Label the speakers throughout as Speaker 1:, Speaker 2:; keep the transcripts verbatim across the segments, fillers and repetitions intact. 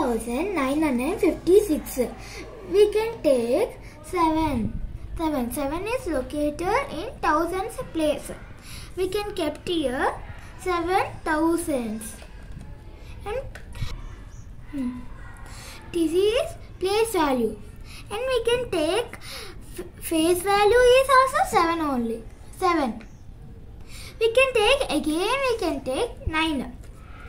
Speaker 1: thousand nine hundred fifty-six. We can take seven. seven. seven is located in thousands place. We can kept here seven thousands. And hmm, this is place value. And we can take face value is also seven only. seven. We can take again we can take nine.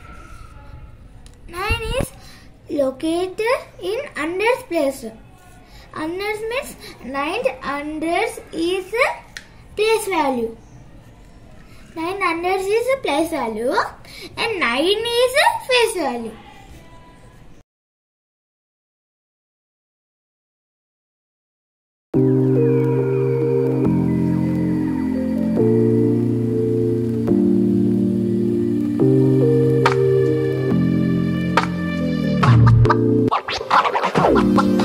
Speaker 1: nine is located in hundreds place. Hundreds means nine hundreds is place value. nine hundreds is place value and nine is face value.
Speaker 2: What?